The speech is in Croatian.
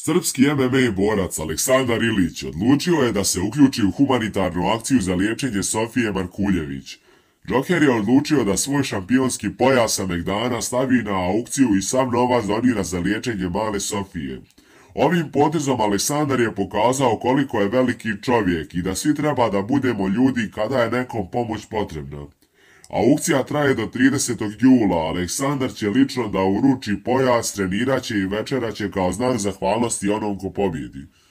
Srpski MMA borac Aleksandar Ilić odlučio je da se uključi u humanitarnu akciju za liječenje Sofije Markuljević. Džoker je odlučio da svoj šampionski pojas sa Megdana stavi na aukciju i sam novac donira za liječenje male Sofije. Ovim potezom Aleksandar je pokazao koliko je veliki čovjek i da svi treba da budemo ljudi kada je nekom pomoć potrebna. Aukcija traje do 30. jula, Aleksandar će lično da uruči pojas, treniraće i večeraće kao znak zahvalnosti onom ko pobjedi.